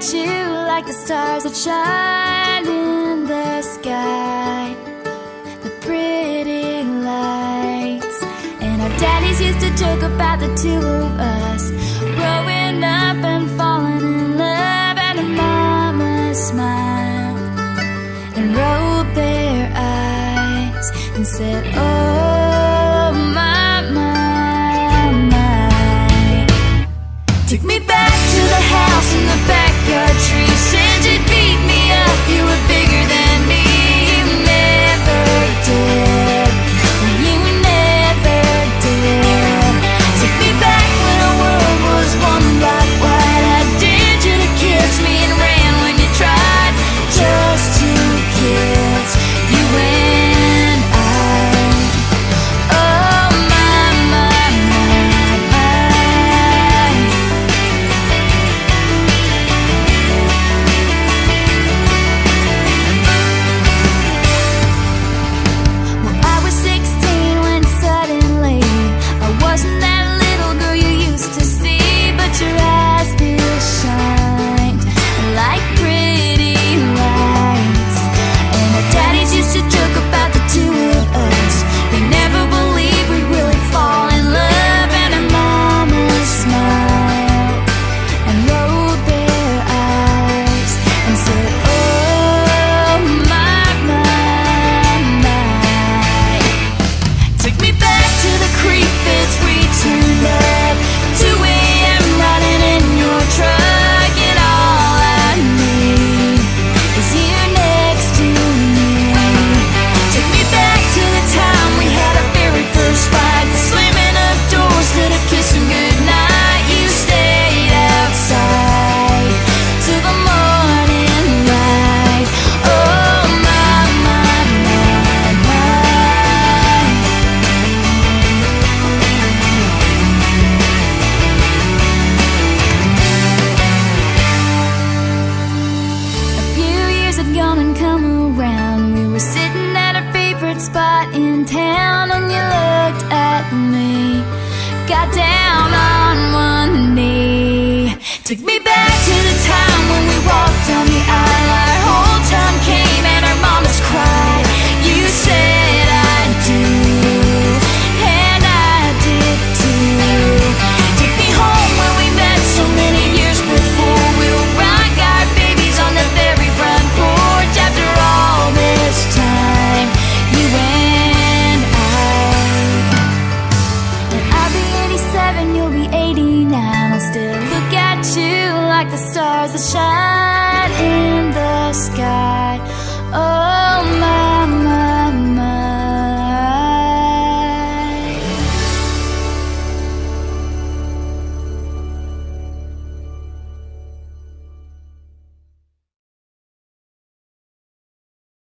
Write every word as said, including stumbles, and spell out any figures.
you like the stars that shine in the sky, the pretty lights. And our daddies used to joke about the two of us growing up and falling in love. And our mama smiled and rolled their eyes and said, oh my, my, my. Took me back to the house in the backyard tree. Said you'd beat me up, you were bigger than me. You never did, you never did. Took me back when our world was one black white. I dared you to kiss me and ran when you tried. Just two kids, you and I. Oh my, my, my, my. Well, I was sixteen when suddenly I wasn't that little girl you used to see, but your eyes still shined like pretty lights. And our daddies used to joke about the two of us. They never believed we'd really fall in love. And our mamas smiled and rolled their eyes and said, oh my, my, my. Took me back to the creek beds we turned up, two a m riding in your truck. And all I need is you next to me. Took me back to the time we had our very first fight, the slamming of doors to the kissing goodnight. You stayed outside till the morning light. Oh my, my, my, my. A few years had gone and come around. We were sitting at our favorite spot in town, and you looked at me, got down on one knee. Took me back to the time when we walked down the aisle. Our whole time came and our mamas cried. You said I do, and I did too. Took me home where we met so many years before. We'll rock our babies on the very front porch. After all this time, you and I. And I'll be eighty-seven, you'll be eighty-nine. I'll still look at you like the stars that shine in the sky.